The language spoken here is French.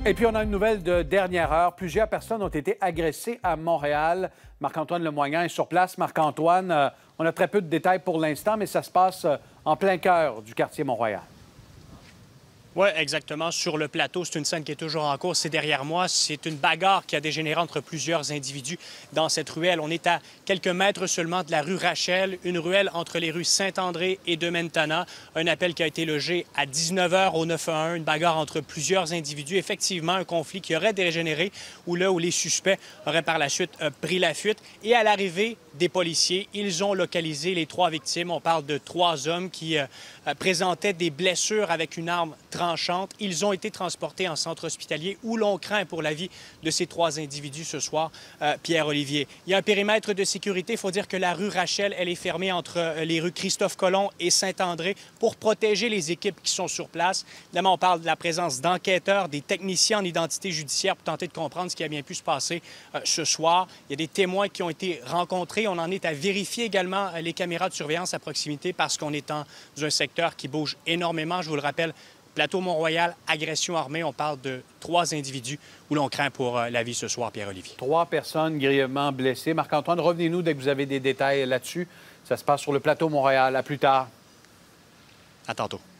Et puis, on a une nouvelle de dernière heure. Plusieurs personnes ont été agressées à Montréal. Marc-Antoine Lemoignan est sur place. Marc-Antoine, on a très peu de détails pour l'instant, mais ça se passe en plein cœur du quartier Mont-Royal. Oui, exactement. Sur le plateau, c'est une scène qui est toujours en cours. C'est derrière moi. C'est une bagarre qui a dégénéré entre plusieurs individus dans cette ruelle. On est à quelques mètres seulement de la rue Rachel, une ruelle entre les rues Saint-André et de Mentana. Un appel qui a été logé à 19 h au 911, une bagarre entre plusieurs individus. Effectivement, un conflit qui aurait dégénéré où les suspects auraient par la suite pris la fuite. Et à l'arrivée des policiers, ils ont localisé les 3 victimes. On parle de 3 hommes qui présentaient des blessures avec une arme tranchante. Ils ont été transportés en centre hospitalier où l'on craint pour la vie de ces 3 individus ce soir, Pierre-Olivier. Il y a un périmètre de sécurité. Il faut dire que la rue Rachel, elle est fermée entre les rues Christophe-Colomb et Saint-André pour protéger les équipes qui sont sur place. Évidemment, on parle de la présence d'enquêteurs, des techniciens en identité judiciaire pour tenter de comprendre ce qui a bien pu se passer ce soir. Il y a des témoins qui ont été rencontrés. On en est à vérifier également les caméras de surveillance à proximité parce qu'on est dans un secteur qui bouge énormément. Je vous le rappelle, Plateau Mont-Royal, agression armée. On parle de 3 individus où l'on craint pour la vie ce soir, Pierre-Olivier. 3 personnes grièvement blessées. Marc-Antoine, revenez-nous dès que vous avez des détails là-dessus. Ça se passe sur le plateau Mont-Royal. À plus tard. À tantôt.